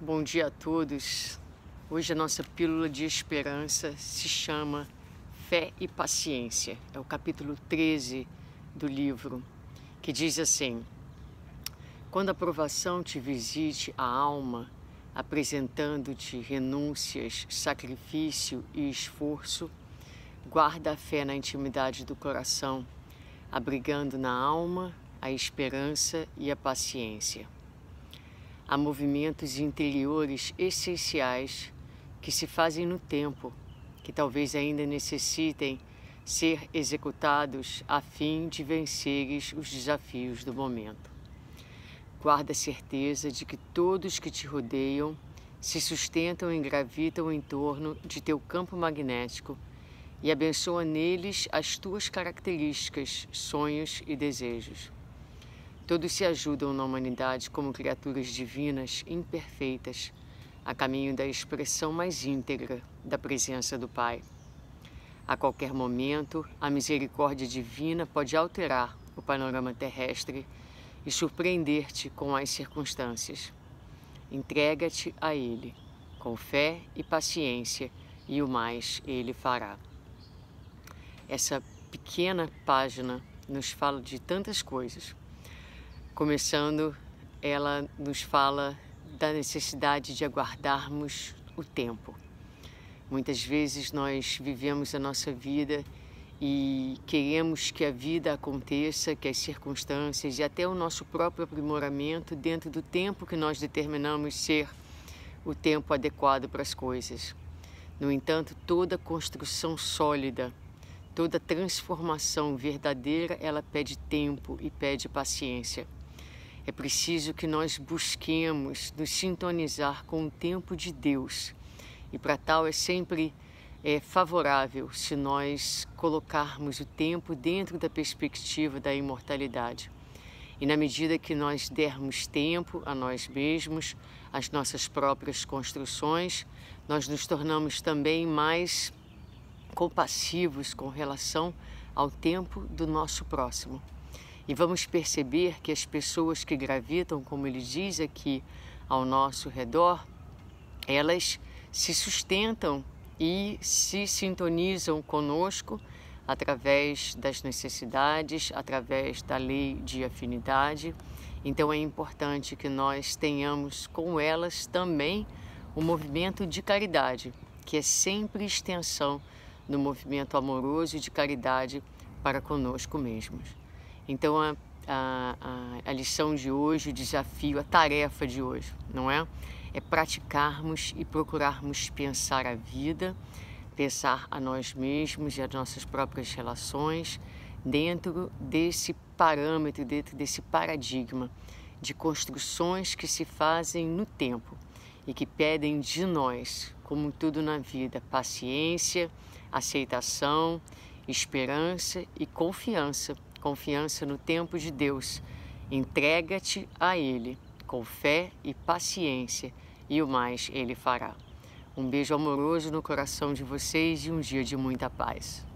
Bom dia a todos. Hoje a nossa pílula de esperança se chama Fé e Paciência. É o capítulo 13 do livro, que diz assim: quando a provação te visite a alma, apresentando-te renúncias, sacrifício e esforço, guarda a fé na intimidade do coração, abrigando na alma a esperança e a paciência. Há movimentos interiores essenciais que se fazem no tempo, que talvez ainda necessitem ser executados a fim de venceres os desafios do momento. Guarda a certeza de que todos que te rodeiam se sustentam e gravitam em torno de teu campo magnético e abençoa neles as tuas características, sonhos e desejos. Todos se ajudam na humanidade como criaturas divinas imperfeitas, a caminho da expressão mais íntegra da presença do Pai. A qualquer momento, a misericórdia divina pode alterar o panorama terrestre e surpreender-te com as circunstâncias. Entrega-te a Ele, com fé e paciência, e o mais Ele fará. Essa pequena página nos fala de tantas coisas. Começando, ela nos fala da necessidade de aguardarmos o tempo. Muitas vezes nós vivemos a nossa vida e queremos que a vida aconteça, que as circunstâncias e até o nosso próprio aprimoramento dentro do tempo que nós determinamos ser o tempo adequado para as coisas. No entanto, toda construção sólida, toda transformação verdadeira, ela pede tempo e pede paciência. É preciso que nós busquemos nos sintonizar com o tempo de Deus. E para tal é sempre favorável se nós colocarmos o tempo dentro da perspectiva da imortalidade. E na medida que nós dermos tempo a nós mesmos, às nossas próprias construções, nós nos tornamos também mais compassivos com relação ao tempo do nosso próximo. E vamos perceber que as pessoas que gravitam, como ele diz aqui, ao nosso redor, elas se sustentam e se sintonizam conosco através das necessidades, através da lei de afinidade. Então é importante que nós tenhamos com elas também um movimento de caridade, que é sempre extensão do movimento amoroso e de caridade para conosco mesmos. Então a lição de hoje, o desafio, a tarefa de hoje, não é? É praticarmos e procurarmos pensar a vida, pensar a nós mesmos e as nossas próprias relações dentro desse parâmetro, dentro desse paradigma de construções que se fazem no tempo e que pedem de nós, como tudo na vida, paciência, aceitação, esperança e confiança. Confiança no tempo de Deus. Entrega-te a Ele, com fé e paciência, e o mais Ele fará. Um beijo amoroso no coração de vocês e um dia de muita paz.